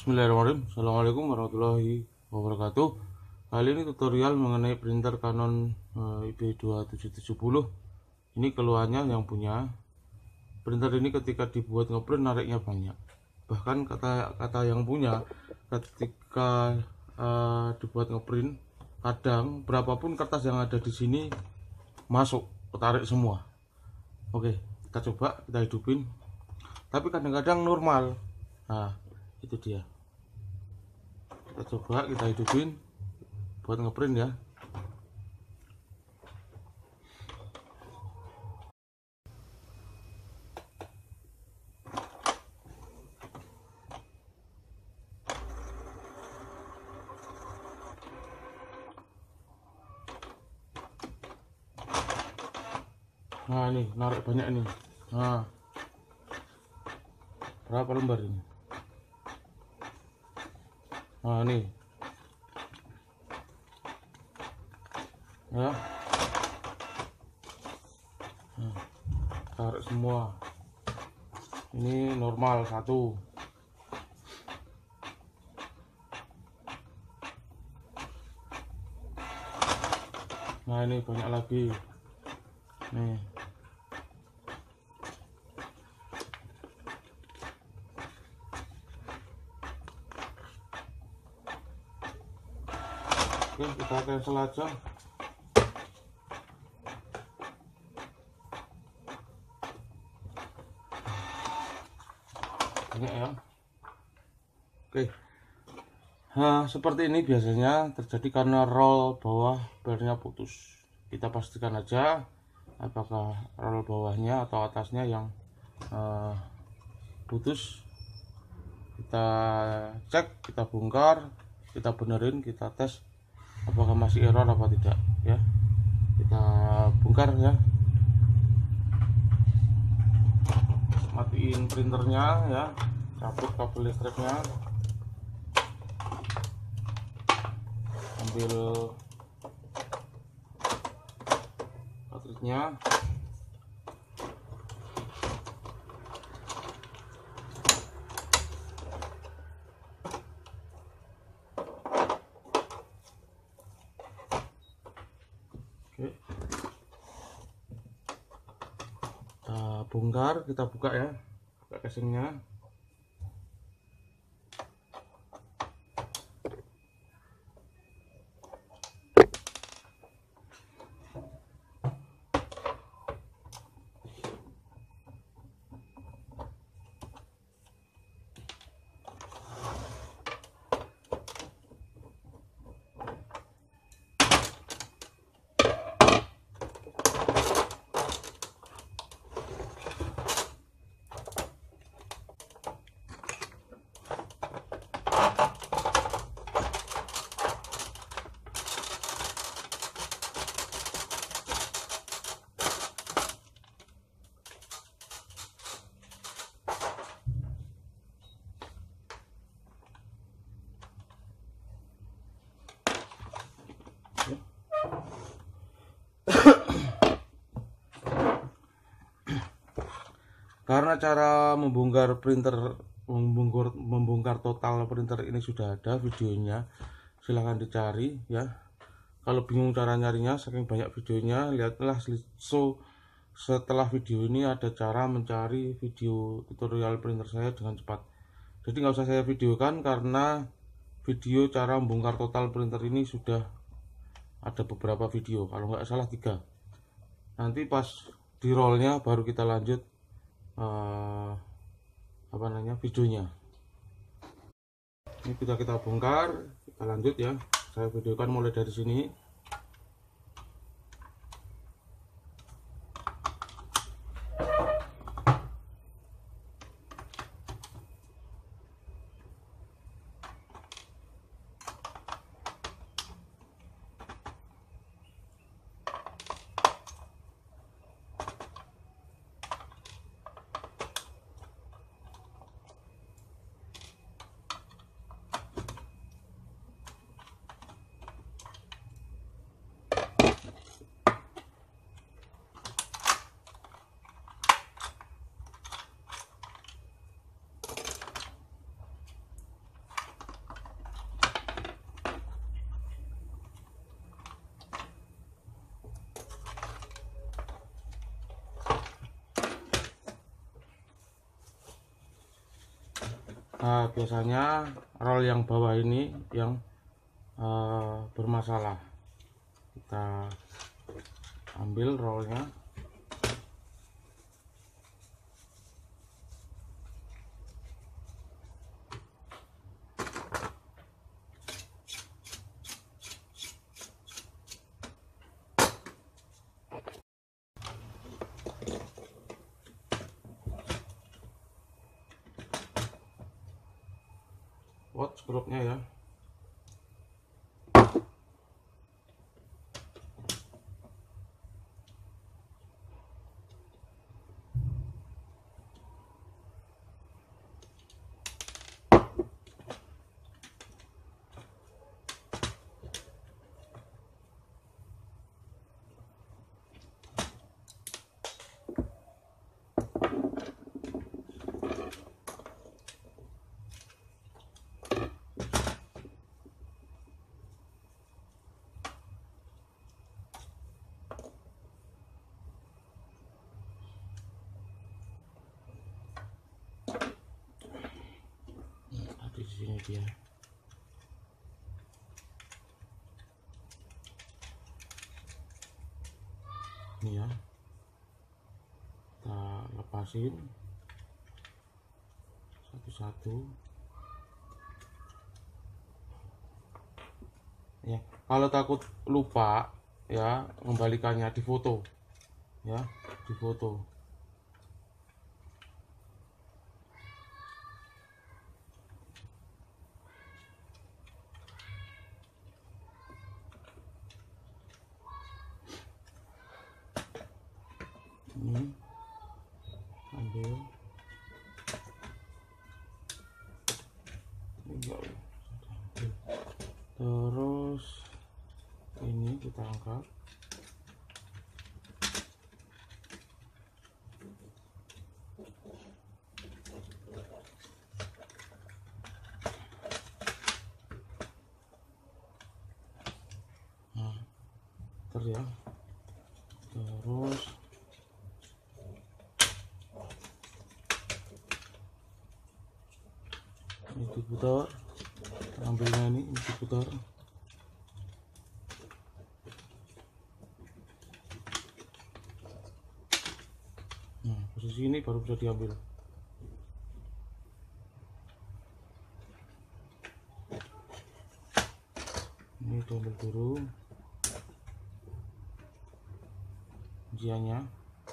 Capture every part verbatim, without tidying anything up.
Bismillahirrahmanirrahim. Assalamualaikum warahmatullahi wabarakatuh. Kali ini tutorial mengenai printer Canon I B dua tujuh tujuh nol. Ini keluhannya yang punya printer ini ketika dibuat ngeprint nariknya banyak. Bahkan kata kata yang punya ketika uh, dibuat ngeprint, kadang berapapun kertas yang ada di sini masuk, ketarik semua. Oke, kita coba, kita hidupin. Tapi kadang-kadang normal. Nah, itu dia. Kita coba, kita hidupin buat ngeprint ya. Nah, ini narik banyak ini. Nah, berapa lembar ini? Nah, ini ya. Nah, tarik semua. Ini normal satu. Nah, ini banyak lagi nih. Oke, kita cancel aja. Banyak ya. Oke. Nah, seperti ini biasanya terjadi karena roll bawah barnya putus. Kita pastikan aja apakah roll bawahnya atau atasnya yang uh, putus. Kita cek, kita bongkar, kita benerin, kita tes apakah masih error apa tidak ya. Kita bongkar ya, matiin printernya ya, cabut kabel listriknya, ambil cartridge-nya. Oke, kita bongkar, kita buka ya, buka casingnya. Karena cara membongkar printer, membongkar, membongkar total printer ini sudah ada videonya, silahkan dicari ya. Kalau bingung cara nyarinya, saking banyak videonya, lihatlah so setelah video ini ada cara mencari video tutorial printer saya dengan cepat. Jadi nggak usah saya videokan karena video cara membongkar total printer ini sudah ada beberapa video, kalau nggak salah tiga. Nanti pas di rollnya baru kita lanjut Uh, apa namanya videonya. Ini kita kita bongkar, kita lanjut ya. Saya videokan mulai dari sini. Nah, biasanya roll yang bawah ini yang uh, bermasalah. Kita ambil rollnya. Watch grupnya ya. Di sini dia. Ini ya. Kita lepasin satu-satu. Ya, kalau takut lupa ya, kembalikannya di foto. Ya, di foto. Ini ambil terus ini kita angkat. Nah, terus ya, terus ini diputar, ambilnya ini, ini diputar. Nah, posisi ini baru bisa diambil. Ini diambil dulu ujiannya.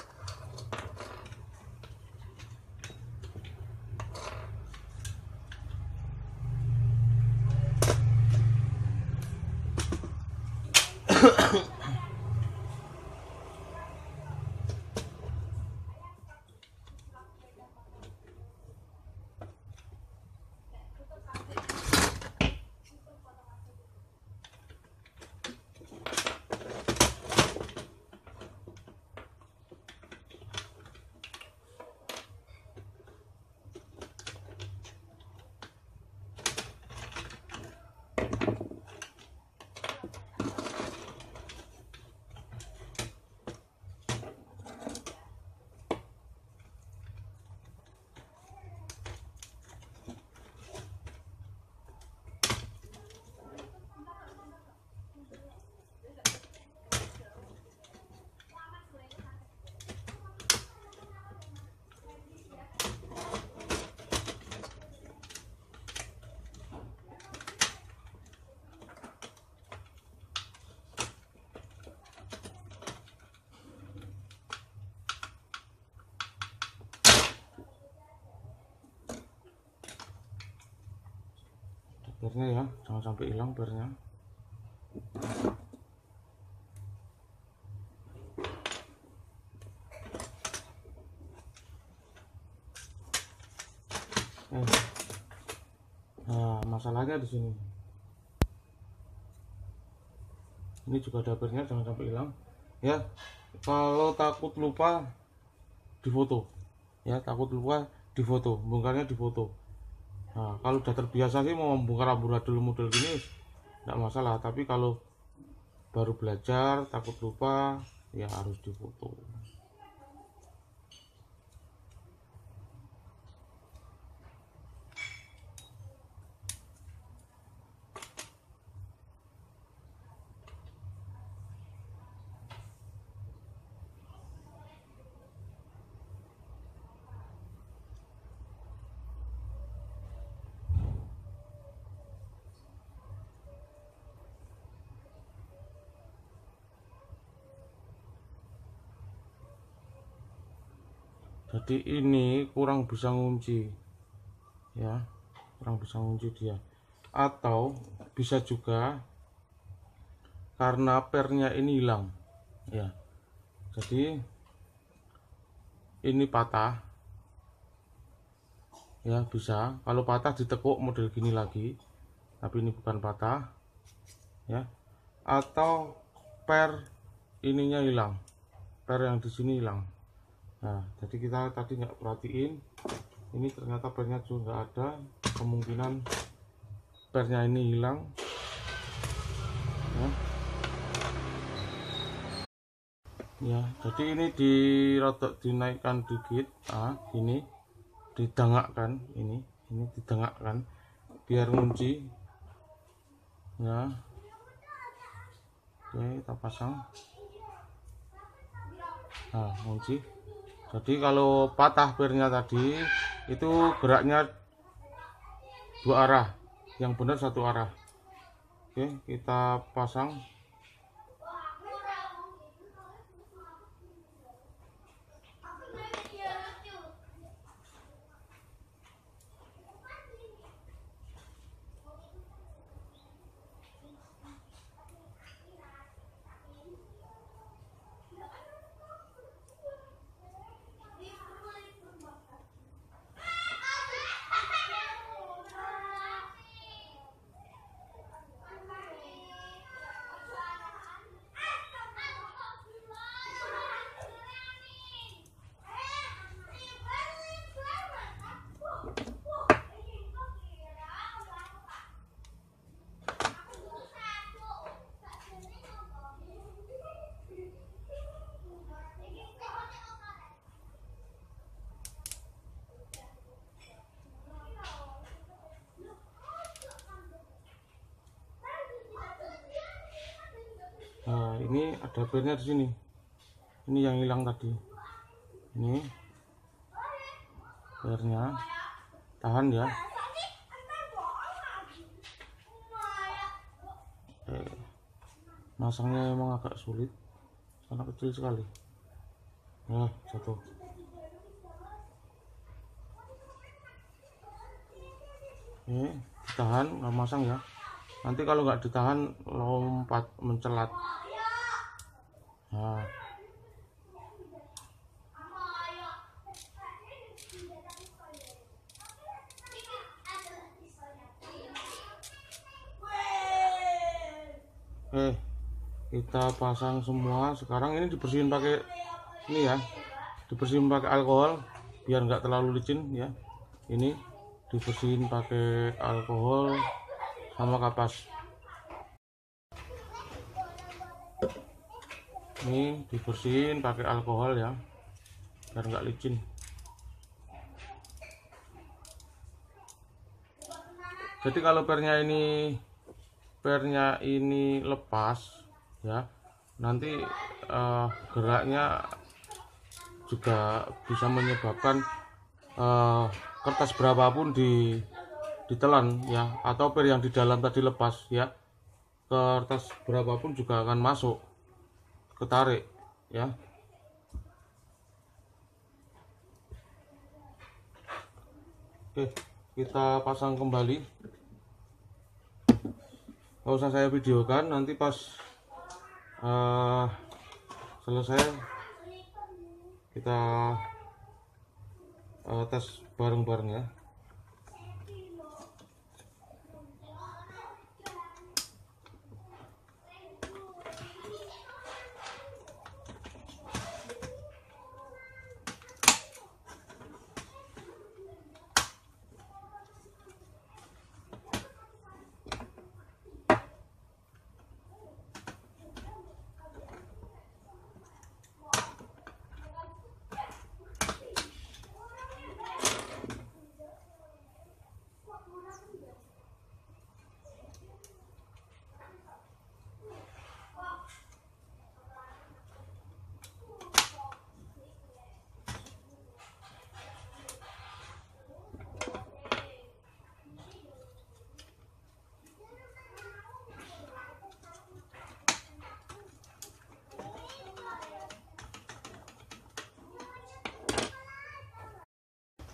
Pernya ya, jangan sampai hilang pernya. Eh. Nah, masalahnya di sini. Ini juga ada pernya, jangan sampai hilang. Ya, kalau takut lupa difoto. Ya, takut lupa difoto, bongkarnya difoto. Nah, kalau udah terbiasa sih mau membongkar amburadul model gini tidak masalah, tapi kalau baru belajar takut lupa ya harus difoto. Jadi ini kurang bisa ngunci ya, kurang bisa ngunci dia, atau bisa juga karena pernya ini hilang ya. Jadi ini patah ya, bisa kalau patah ditekuk model gini lagi, tapi ini bukan patah ya. Atau per ininya hilang, per yang di sini hilang. Nah, jadi kita tadi nggak perhatiin, ini ternyata pernya juga nggak ada, kemungkinan pernya ini hilang ya. Ya, jadi ini dirotok dinaikkan dikit, ah ini didengakkan, ini ini didengakkan biar ngunci ya. Oke, kita pasang. Nah, ngunci. Jadi kalau patah pernya tadi itu geraknya dua arah, yang benar satu arah. Oke, kita pasang. Nah, ini ada pernya di sini. Ini yang hilang tadi. Ini pernya. Tahan ya. Eh, masangnya emang agak sulit karena kecil sekali. Nah, satu. Ini ditahan, nggak masang ya. Nanti kalau nggak ditahan lompat mencelat. Nah, eh kita pasang semua. Sekarang ini dibersihin pakai ini ya, dibersihin pakai alkohol biar nggak terlalu licin ya. Ini dibersihin pakai alkohol sama kapas. Ini dibersihin pakai alkohol ya biar nggak licin. Jadi kalau pernya ini pernya ini lepas ya, nanti uh, geraknya juga bisa menyebabkan uh, kertas berapapun di ditelan ya, atau per yang di dalam tadi lepas ya, kertas berapapun juga akan masuk, ketarik ya. Oke, kita pasang kembali. Nggak usah saya videokan, nanti pas uh, selesai kita uh, tes bareng-bareng ya.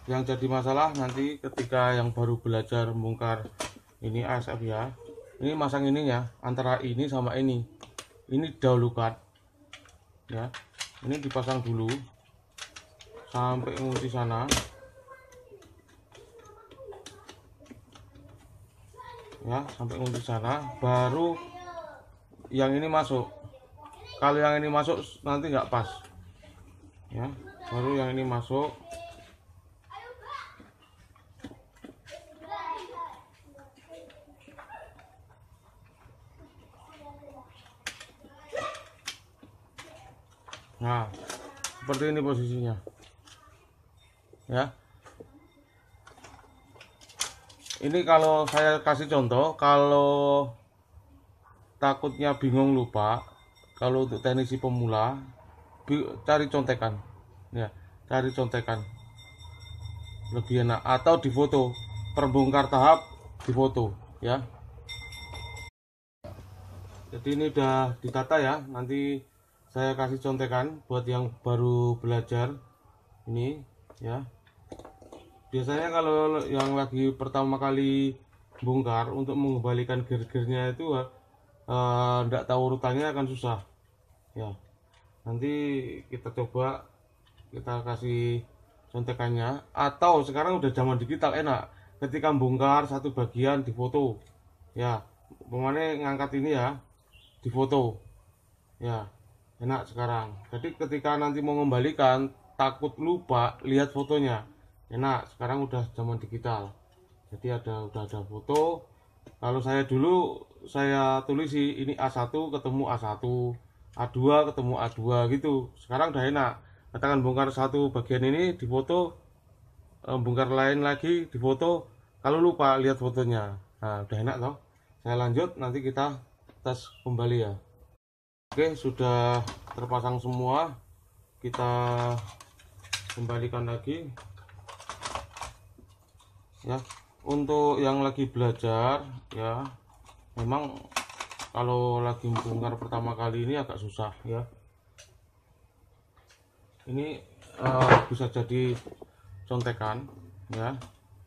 yang jadi masalah nanti ketika yang baru belajar bongkar ini A S F ya, ini masang ininya antara ini sama ini ini dahulu cut ya, ini dipasang dulu sampai kunci sana ya, sampai kunci sana baru yang ini masuk. Kalau yang ini masuk nanti nggak pas ya, baru yang ini masuk. Nah, seperti ini posisinya ya. Ini kalau saya kasih contoh, kalau takutnya bingung lupa, kalau untuk teknisi pemula cari contekan ya, cari contekan lebih enak, atau difoto perbongkar tahap difoto ya. Jadi ini udah ditata ya, nanti saya kasih contekan buat yang baru belajar ini ya. Biasanya kalau yang lagi pertama kali bongkar, untuk mengembalikan gear-gearnya itu enggak uh, tahu urutannya akan susah ya. Nanti kita coba kita kasih contekannya, atau sekarang udah zaman digital enak, ketika bongkar satu bagian difoto ya, pemane ngangkat ini ya difoto ya, enak sekarang. Jadi ketika nanti mau mengembalikan takut lupa lihat fotonya, enak sekarang udah zaman digital, jadi ada udah ada foto. Kalau saya dulu saya tulis sih ini A satu ketemu A satu, A dua ketemu A dua gitu. Sekarang udah enak, katakan bongkar satu bagian ini difoto, bongkar lain lagi difoto, kalau lupa lihat fotonya. Nah udah enak toh. Saya lanjut, nanti kita tes kembali ya. Oke, sudah terpasang semua, kita kembalikan lagi ya. Untuk yang lagi belajar ya, memang kalau lagi bongkar pertama kali ini agak susah ya. Ini uh, bisa jadi contekan ya,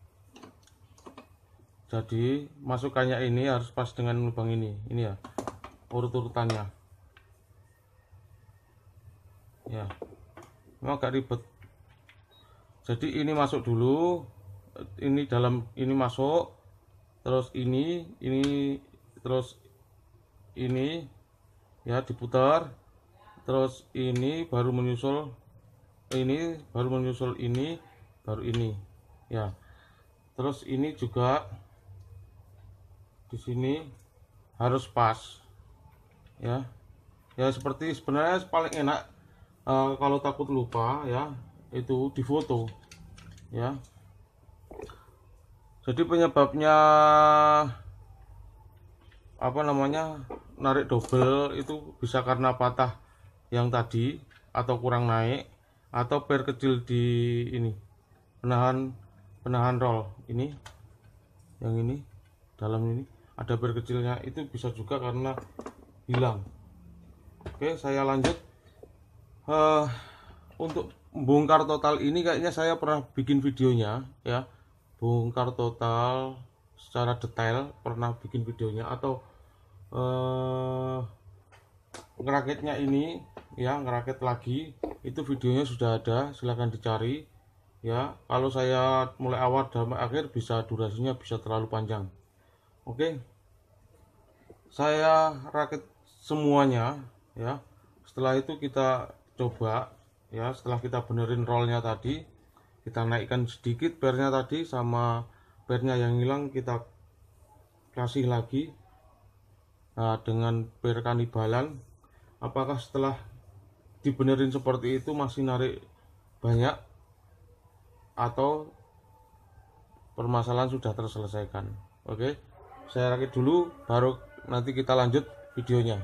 jadi masukannya ini harus pas dengan lubang ini ini ya, urut-urutannya ya. Memang agak ribet, jadi ini masuk dulu, ini dalam ini masuk, terus ini ini terus ini ya diputar, terus ini baru menyusul ini baru menyusul ini baru ini ya. Terus ini juga di sini harus pas ya. Ya seperti sebenarnya paling enak uh, kalau takut lupa ya, itu difoto ya. Jadi penyebabnya apa namanya narik double itu bisa karena patah yang tadi, atau kurang naik, atau per kecil di ini penahan penahan roll ini, yang ini dalam ini ada per kecilnya, itu bisa juga karena hilang. Oke, saya lanjut. Uh, untuk bongkar total ini kayaknya saya pernah bikin videonya ya, bongkar total secara detail pernah bikin videonya, atau uh, ngerakitnya ini ya, ngerakit lagi itu videonya sudah ada, silahkan dicari ya. Kalau saya mulai awal dan akhir bisa durasinya bisa terlalu panjang. Oke, saya rakit semuanya ya. Setelah itu kita coba ya, setelah kita benerin rollnya tadi, kita naikkan sedikit pernya tadi, sama pernya yang hilang kita kasih lagi. Nah, dengan per kanibalan, apakah setelah dibenerin seperti itu masih narik banyak, atau permasalahan sudah terselesaikan. Oke, saya rakit dulu baru nanti kita lanjut videonya.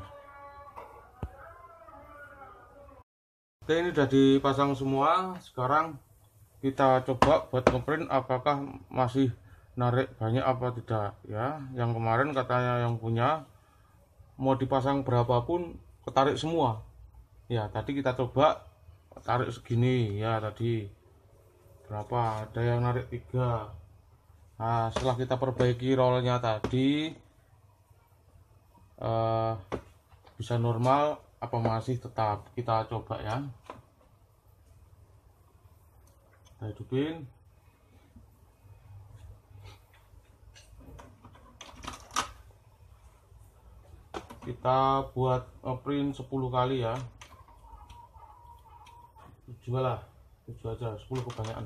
Oke, ini sudah dipasang semua. Sekarang kita coba buat ngeprint apakah masih narik banyak apa tidak ya. Yang kemarin katanya yang punya mau dipasang berapapun ketarik semua ya. Tadi kita coba tarik segini ya tadi. berapa, ada yang narik tiga. Nah, setelah kita perbaiki rollnya tadi, uh, bisa normal apa masih tetap, kita coba ya. Kita hidupin. Kita buat print sepuluh kali ya, tujuh lah, tujuh aja, sepuluh kebanyakan.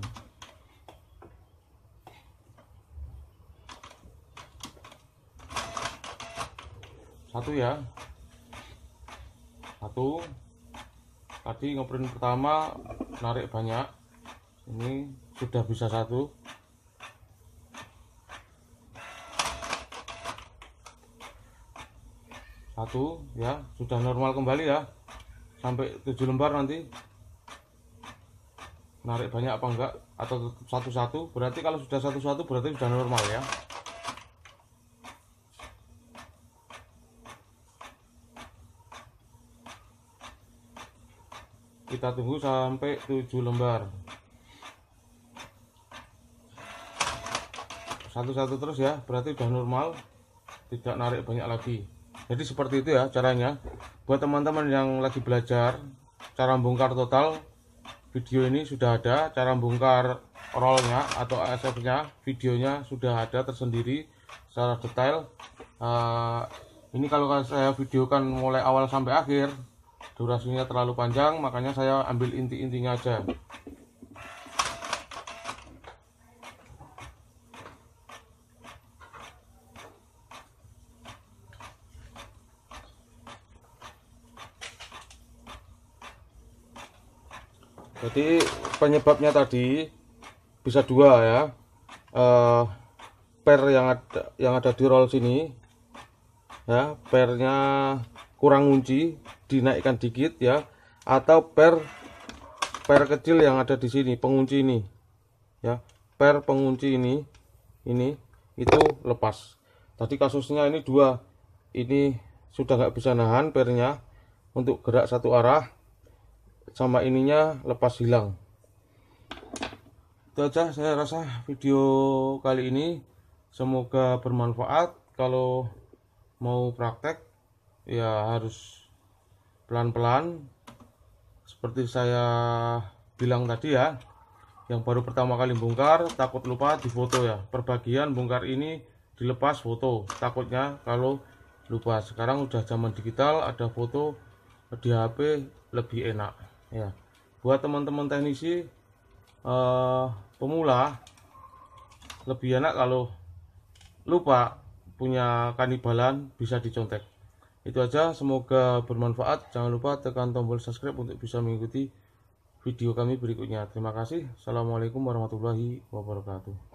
Satu ya, satu. Tadi ngeprint pertama narik banyak, ini sudah bisa satu. Satu ya, sudah normal kembali ya, sampai tujuh lembar. Nanti narik banyak apa enggak, atau satu-satu, berarti kalau sudah satu-satu berarti sudah normal ya. Kita tunggu sampai tujuh lembar, satu-satu terus ya, berarti sudah normal, tidak narik banyak lagi. Jadi seperti itu ya caranya. Buat teman-teman yang lagi belajar cara bongkar total, video ini sudah ada. Cara bongkar rollnya atau A S F nya, videonya sudah ada tersendiri secara detail. uh, Ini kalau saya videokan mulai awal sampai akhir, durasinya terlalu panjang, makanya saya ambil inti-intinya aja. Jadi penyebabnya tadi bisa dua ya, uh, per yang ada yang ada di roll sini ya, pernya kurang ngunci, dinaikkan dikit ya, atau per per kecil yang ada di sini, pengunci ini ya, per pengunci ini ini itu lepas. Tadi kasusnya ini dua, ini sudah nggak bisa nahan pernya untuk gerak satu arah, sama ininya lepas hilang. Itu aja saya rasa video kali ini, semoga bermanfaat. Kalau mau praktek ya harus pelan-pelan seperti saya bilang tadi ya. Yang baru pertama kali bongkar takut lupa di foto ya, perbagian bongkar ini dilepas foto, takutnya kalau lupa. Sekarang udah zaman digital, ada foto di H P lebih enak ya. Buat teman-teman teknisi eh, pemula, lebih enak kalau lupa punya kanibalan bisa dicontek. Itu aja, semoga bermanfaat. Jangan lupa tekan tombol subscribe untuk bisa mengikuti video kami berikutnya. Terima kasih. Assalamualaikum warahmatullahi wabarakatuh.